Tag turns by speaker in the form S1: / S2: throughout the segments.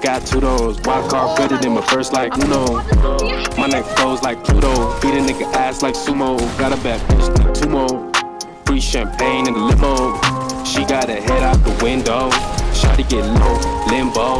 S1: got 2 doors. Wild card better than my first like Uno. My neck goes like Pluto. Beat a nigga ass like sumo. Got a bad bitch, need 2 more. Free champagne in the limo. She got her head out the window. Shawty get low, limbo.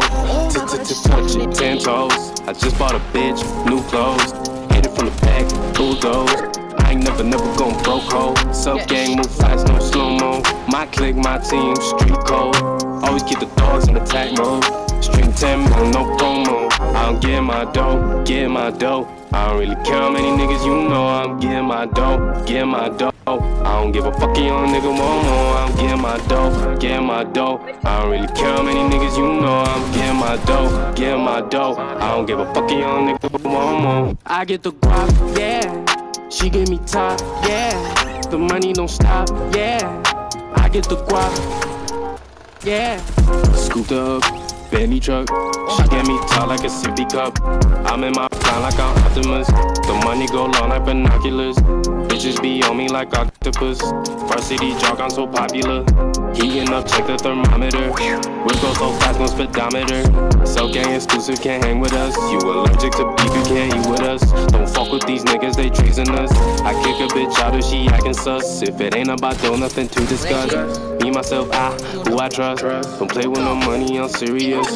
S1: Touch it, 10 toes. I just bought a bitch, new clothes. Hit it from the back, bulldoze. I ain't never gon' broke hoe. Sub gang, move fast, no slow-mo. My clique, my team, street code. Always keep the dogs in attack mode. Stream 10 mil, no promo. I don't get my dough, get my dough. I don't really care how many niggas you know. I'm getting my dough, getting my dough. I don't give a fuck, you young nigga want more. I'm getting my dough, getting my dough. I don't really care how many niggas you know. I'm getting my dough, getting my dough. I don't give a fuck, you young nigga want more. I get the guap, yeah. She give me top, yeah. The money don't stop, yeah. I get the guap, yeah. Scooped up, Bentley truck. She get me tall like a sippy cup. I'm in my prime like I'm Optimus. The money go long like binoculars. Bitches be on me like octopus. Varsity jog, I'm so popular. Heating up, check the thermometer. We'll go so fast, no speedometer. So gang exclusive, can't hang with us. You allergic to beef, you can't eat with us. Don't fuck with these niggas, they treason us. I kick a bitch out if she acting sus. If it ain't about dough, nothing to discuss. Me, myself, who I trust. Don't play with no money, I'm serious.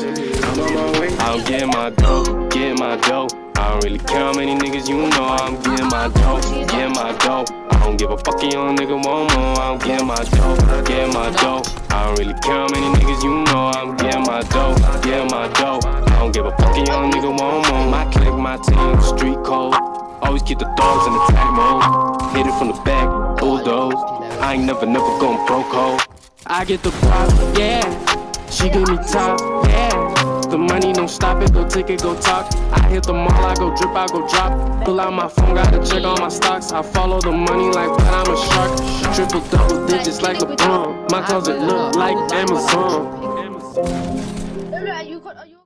S1: I'm getting my dough, getting my dough. I don't really care how many niggas you know. I'm getting my dough, getting my dough. I don't give a fuck, you young nigga want more. I'm getting my dough, getting my dough. I don't really care how many niggas you know. I'm getting my dough, getting my dough. I don't give a fuck, you young nigga want more. My clique, my team, street code. Always keep the dogs in attack mode. Hit it from the back, bulldoze. I ain't never gon' broke hoe. I get the guap, yeah. She give me top, yeah. The money don't stop it, go take it, go talk. I hit the mall, I go drip, I go drop. Pull out my phone, gotta check all my stocks. I follow the money like that, I'm a shark. Triple double digits like LeBron. My closet look like Amazon.